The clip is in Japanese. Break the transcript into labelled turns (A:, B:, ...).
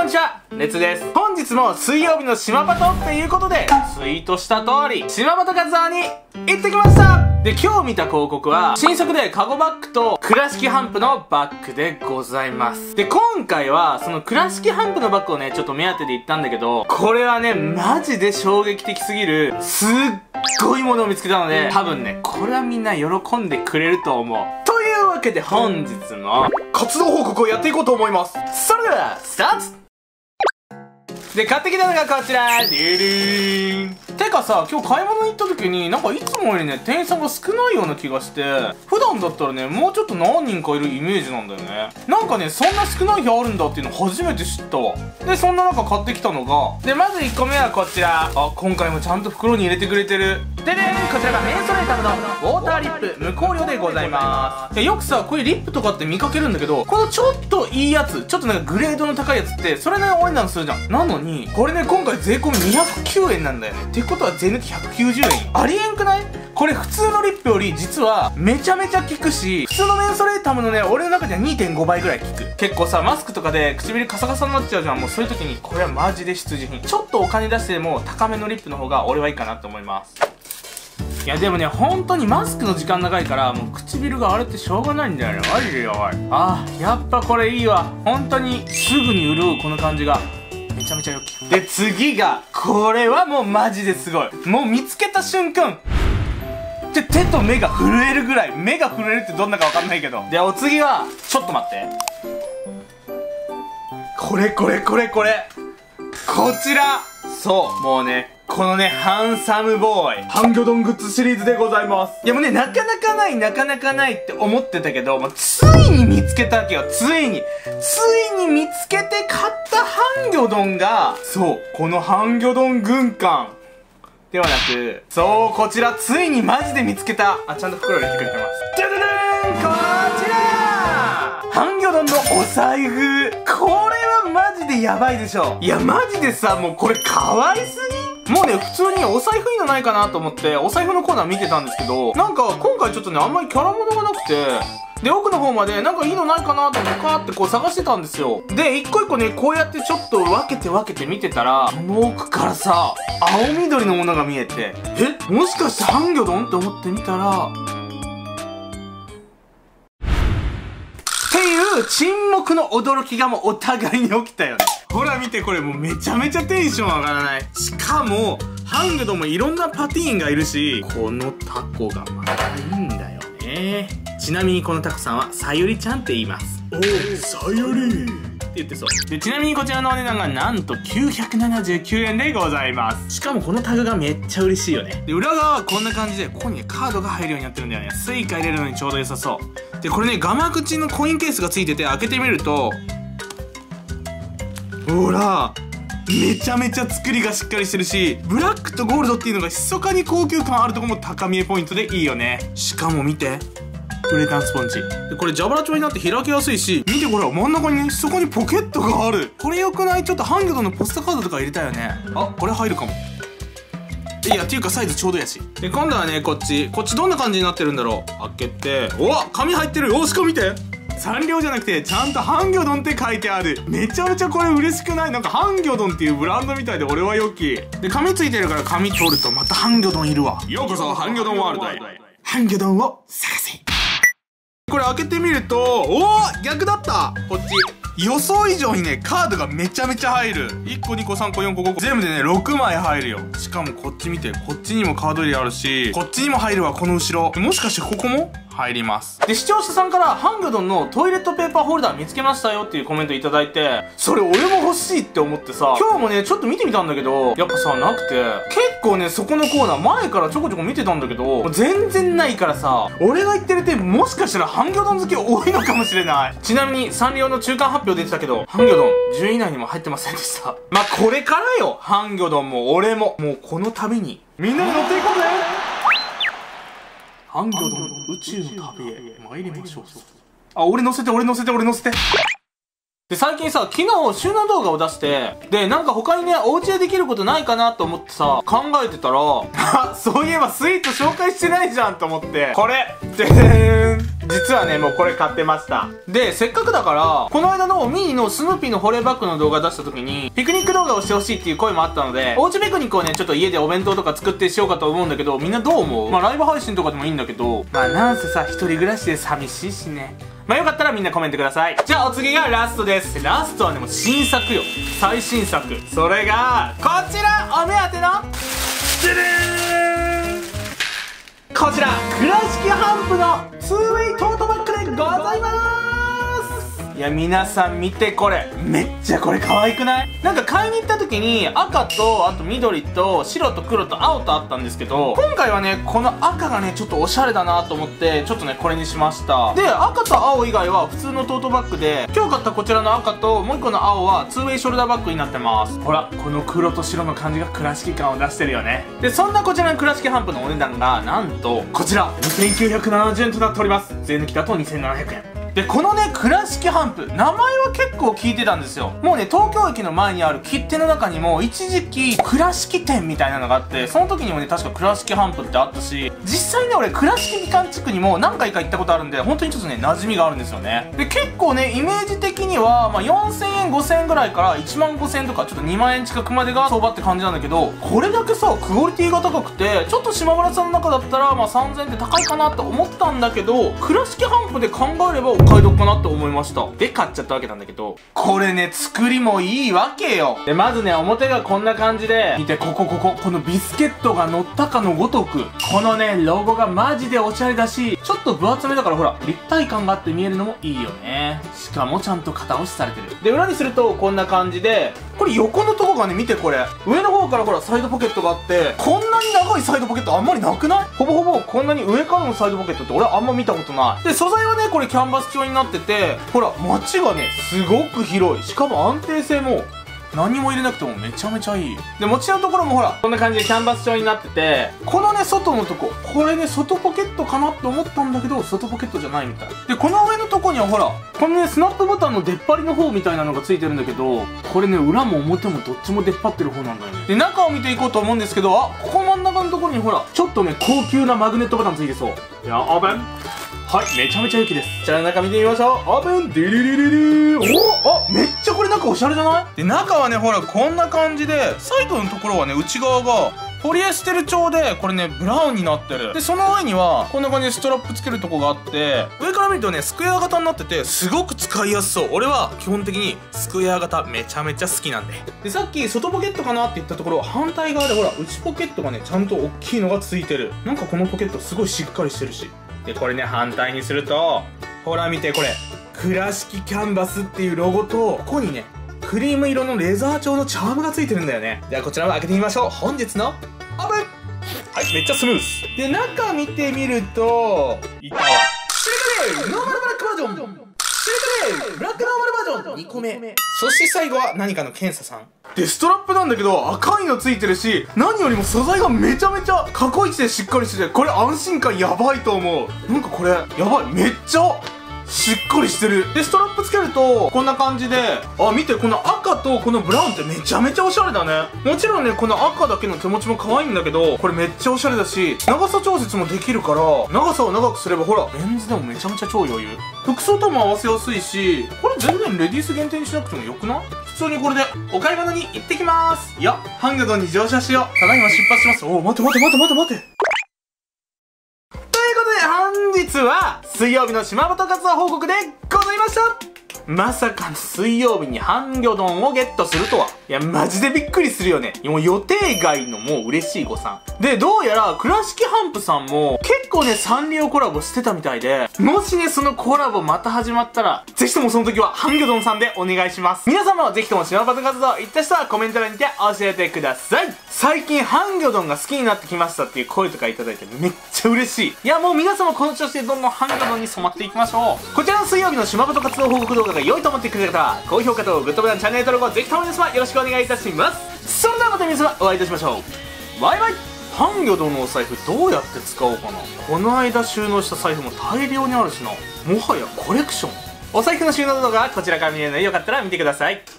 A: こんにちは、レッツです。本日も水曜日の島バトっていうことで、ツイートした通り、島バト活動に行ってきました。で、今日見た広告は、新作でカゴバッグと倉敷ハンプのバッグでございます。で、今回は、その倉敷ハンプのバッグをね、ちょっと目当てで行ったんだけど、これはね、マジで衝撃的すぎる、すっごいものを見つけたので、多分ね、これはみんな喜んでくれると思う。というわけで本日の活動報告をやっていこうと思います。それでは、スタート。で、買ってきたのがこちら、てかさ、今日買い物に行った時になんかいつもよりね、店員さんが少ないような気がして、普段だったらね、もうちょっと何人かいるイメージなんだよね。なんかね、そんな少ない日あるんだっていうの初めて知ったわ。で、そんな中買ってきたのが、で、まず1個目はこちら。あ、今回もちゃんと袋に入れてくれてる。でね、こちらがメンソレータムのウォーターリップ無香料でございます。よくさ、こういうリップとかって見かけるんだけど、このちょっといいやつ、ちょっとなんかグレードの高いやつって、それなりのお値段するじゃん。なのに、これね、今回税込み209円なんだよね。ってことは税抜き190円。ありえんくない？これ普通のリップより実はめちゃめちゃ効くし、普通のメンソレータムのね、俺の中では 2.5 倍ぐらい効く。結構さ、マスクとかで唇カサカサになっちゃうじゃん。もうそういう時にこれはマジで必需品。ちょっとお金出してでも高めのリップの方が俺はいいかなと思います。いやでもね、本当にマスクの時間長いからもう唇が荒れてしょうがないんだよね。マジでやばい。あー、やっぱこれいいわ。本当にすぐに潤うこの感じがめちゃめちゃ良き。で、次がこれはもうマジですごい。もう見つけた瞬間手と目が震えるぐらい。目が震えるってどんなかわかんないけど。で、お次はちょっと待って、これこちら。そう、もうね、このね、ハンサムボーイハンギョドングッズシリーズでございます。いやもうね、なかなかないって思ってたけど、もうついに見つけたわけよ。ついに見つけて買ったハンギョドンが、そう、このハンギョドン軍艦ではなく、そう、こちらついにマジで見つけた。あ、ちゃんと袋入れてくれてます。じゃじゃじゃーん、こちらハンギョドンのお財布。これはマジでやばいでしょ。いやマジでさ、もうこれ可愛すぎ。もうね、普通にお財布いいのないかなと思ってお財布のコーナー見てたんですけど、なんか今回ちょっとね、あんまりキャラものがなくて、で、奥の方までなんかいいのないかなと思ってカーってこう探してたんですよ。で、一個一個ね、こうやってちょっと分けて見てたら、この奥からさ、青緑のものが見えて、え、もしかしてハンギョドンって思ってみたら、っていう沈黙の驚きがもうお互いに起きたよね。ほら見て、これもうめちゃめちゃテンション上がらない？しかもハンギョドンもいろんなパティーンがいるし、このタコがまたいいんだよね。ちなみにこのタコさんはさゆりちゃんって言います。おー、さゆりって言ってそう。で、ちなみにこちらのお値段がなんと979円でございます。しかもこのタグがめっちゃ嬉しいよね。で、裏側はこんな感じで、ここにね、カードが入るようになってるんだよね。スイカ入れるのにちょうど良さそう。で、これね、ガマ口のコインケースがついてて、開けてみると、ほら、めちゃめちゃ作りがしっかりしてるし、ブラックとゴールドっていうのが密かに高級感あるとこも高見えポイントでいいよね。しかも見て、ウレタンスポンジで、これ蛇腹調になって開けやすいし、見てこれ、真ん中にね、そこにポケットがある。これよくない？ちょっとハンギョドンのポストカードとか入れたよね。あ、これ入るかも。いや、っていうかサイズちょうどやし。で、今度はね、こっちどんな感じになってるんだろう。開けて、おわ、紙入ってる。お、しかも見て、サンリオじゃなくてちゃんとハンギョドンって書いてある。めちゃめちゃこれ嬉しくない？なんかハンギョドンっていうブランドみたいで俺は良き。で、紙ついてるから紙取るとまたハンギョドンいるわ。ようこそハンギョドンワールドへ。ハンギョドンを探せ。これ開けてみると、おー、逆だった。こっち予想以上にね、カードがめちゃめちゃ入る。1個2個3個4個5個全部でね、6枚入るよ。しかもこっち見て、こっちにもカード入れあるし、こっちにも入るわ。この後ろもしかしてここも入ります。で、視聴者さんからハンギョドンのトイレットペーパーホルダー見つけましたよっていうコメントいただいて、それ俺も欲しいって思ってさ、今日もねちょっと見てみたんだけど、やっぱさ、なくて、結構ね、そこのコーナー前からちょこちょこ見てたんだけど、全然ないからさ、俺が言ってる点もしかしたらハンギョドン好き多いのかもしれない。ちなみにサンリオの中間発表出てたけど、ハンギョドン10位以内にも入ってませんでした。まあ、これからよ。ハンギョドンも俺ももうこの旅にみんなで乗っていこうぜ。ハンギョドン宇宙の旅へ参りましょう。あ、俺乗せて。で、最近さ、昨日収納動画を出して、で、なんか他にね、お家でできることないかなと思ってさ、考えてたら、あ、そういえばスイート紹介してないじゃんと思って、これでーん実はね、もうこれ買ってました。で、せっかくだから、この間のミニのスヌーピーの保冷バッグの動画出した時に、ピクニック動画をしてほしいっていう声もあったので、おうちピクニックをね、ちょっと家でお弁当とか作ってしようかと思うんだけど、みんなどう思う？まあライブ配信とかでもいいんだけど、まあなんせさ、一人暮らしで寂しいしね。まあよかったらみんなコメントください。じゃあお次がラストです。ラストはね、もう新作よ。最新作。それが、こちらお目当ての、ででーん！こちら、倉敷ハンプの 2way トートバッグでございます。いや、皆さん見てこれ。めっちゃこれ可愛くない？なんか買いに行った時に赤と、あと緑と白と黒と青とあったんですけど、今回はね、この赤がね、ちょっとおしゃれだなと思って、ちょっとね、これにしました。で、赤と青以外は普通のトートバッグで、今日買ったこちらの赤ともう一個の青は 2way ショルダーバッグになってます。ほら、この黒と白の感じが倉敷感を出してるよね。で、そんなこちらの倉敷ハンプのお値段が、なんと、こちら、2970円となっております。税抜きだと2700円。で、このね、倉敷ハンプ、名前は結構聞いてたんですよ。もうね、東京駅の前にある切手の中にも、一時期、倉敷店みたいなのがあって、その時にもね、確か倉敷ハンプってあったし、実際ね、俺、倉敷美観地区にも何回か行ったことあるんで、本当にちょっとね、馴染みがあるんですよね。で、結構ね、イメージ的には、まあ、4000円、5000円ぐらいから、1万5000円とか、ちょっと2万円近くまでが相場って感じなんだけど、これだけさ、クオリティが高くて、ちょっと島村さんの中だったら、まあ、3000円って高いかなって思ったんだけど、倉敷ハンプで考えれば、お買い得かなって思いました。で、買っちゃったわけなんだけど、これね、作りもいいわけよ。で、まずね、表がこんな感じで、見て、このビスケットが乗ったかのごとく、このね、ロゴがマジでおしゃれだし、ちょっと分厚めだからほら、立体感があって見えるのもいいよね。しかもちゃんと型押しされてる。で、裏にするとこんな感じで、これ横のとこがね、見てこれ。上の方からほら、サイドポケットがあって、こんなに長いサイドポケットあんまりなくない？ほぼほぼこんなに上からのサイドポケットって俺あんま見たことない。で、素材はね、これキャンバス調になってて、ほら、街がね、すごく広い。しかも安定性も、何も入れなくてもめちゃめちゃいい。で、持ちのところもほら、こんな感じでキャンバス調になってて、このね、外のとこ、これね、外ポケットかなって思ったんだけど、外ポケットじゃないみたい。で、この上のとこにはほら、このね、スナップボタンの出っ張りの方みたいなのがついてるんだけど、これね、裏も表もどっちも出っ張ってる方なんだよね。で、中を見ていこうと思うんですけど、あ、ここ真ん中のところにほら、ちょっとね、高級なマグネットボタンついてそう。いや、オープン。はい、めちゃめちゃ雪です。じゃあ中見てみましょう。オープン。ディリリリリー。お、あ、めっちゃこれ中おしゃれじゃない？で、中はね、ほら、こんな感じで、サイドのところはね、内側が、ポリエステル調で、これね、ブラウンになってる。で、その上には、こんな感じでストラップつけるとこがあって、上から見るとね、スクエア型になってて、すごく使いやすそう。俺は、基本的に、スクエア型めちゃめちゃ好きなんで。で、さっき、外ポケットかなって言ったところ、反対側でほら、内ポケットがね、ちゃんと大きいのがついてる。なんかこのポケットすごいしっかりしてるし。で、これね、反対にすると、ほら見て、これ、倉敷キャンバスっていうロゴと、ここにね、クリーム色のレザー調のチャームがついてるんだよね。では、こちらを開けてみましょう。本日の、オープン！はい、めっちゃスムーズ。で、中見てみると、いたわ。シルクレイノーマルブラックバージョンシルクレイブラックノーマルバージョン2個目。そして最後は何かの検査さん。で、ストラップなんだけど、赤いのついてるし、何よりも素材がめちゃめちゃ過去一でしっかりしてて、これ安心感やばいと思う。なんかこれ、やばい。めっちゃ、しっかりしてる。で、ストラップつけると、こんな感じで、あ、見て、この赤とこのブラウンってめちゃめちゃおしゃれだね。もちろんね、この赤だけの手持ちも可愛いんだけど、これめっちゃおしゃれだし、長さ調節もできるから、長さを長くすれば、ほら、レンズでもめちゃめちゃ超余裕。服装とも合わせやすいし、これ全然レディース限定にしなくてもよくない？普通にこれで、お買い物に行ってきまーす。いや、ハンギョドンに乗車しよう。ただいま出発します。おー、待て。本日は水曜日の島本活動報告でございました。まさかの水曜日にハンギョドンをゲットするとは。いや、マジでびっくりするよね。もう予定外のもう嬉しい誤算。で、どうやら、倉敷ハンプさんも結構ね、サンリオコラボしてたみたいで、もしね、そのコラボまた始まったら、ぜひともその時はハンギョドンさんでお願いします。皆様はぜひとも島本活動行った人はコメント欄にて教えてください。最近ハンギョドンが好きになってきましたっていう声とかいただいてめっちゃ嬉しい。いや、もう皆様この調子でどんどんハンギョドンに染まっていきましょう。こちらの水曜日の島本活動報告動画が良いと思ってくれた方は、高評価とグッドボタン、チャンネル登録をぜひとも皆様よろしくお願いいたします。それではまた皆様お会いいたしましょう。バイバイ。ハンギョドンのお財布どうやって使おうかな。この間収納した財布も大量にあるしな。もはやコレクション。お財布の収納動画はこちらから見れるのでよかったら見てください。